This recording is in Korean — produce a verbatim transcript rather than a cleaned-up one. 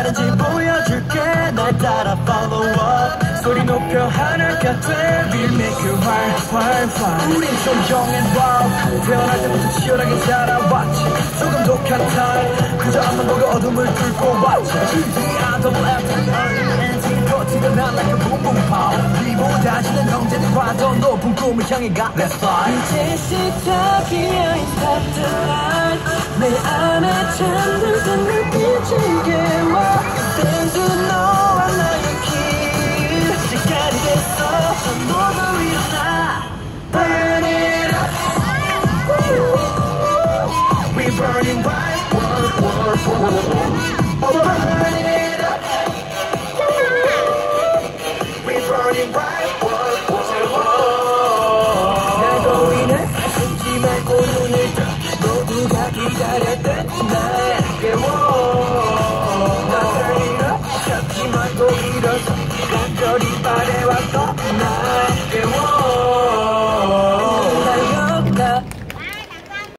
다른지 보여줄게. 날 따라 follow up. 소리 높여 하나가 돼. We'll make you wild, wild, wild. 우린 좀 young and wild. 태어날 때부터 치열하게 자라왔지. 조금 독한 타입. 그저 앞만 보고 어둠을 뚫고 왔지. I don't left and antidote가 난 like a boom boom pop. 니보다 지는 형제들과 더 높은 꿈을 향해 가. Let's fly. 이제 시작이야. It's past the light. 내 안에 잠들던 눈빛을 깨워. 댄스 너와 나의 길. 시간이 됐어. 모두 일어나. Burn it up. We burning bright. Burn it up. We burning bright. 날 보이네. 숨지 말고 눈을 떠. 모두가 기다렸던 날 깨워. 나 turn it up. 잡지 말고 일어서 간절히 바래왔던